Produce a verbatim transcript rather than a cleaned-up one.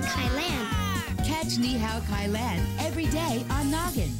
Kai-lan. Catch Ni Hao Kai-lan every day on Noggin.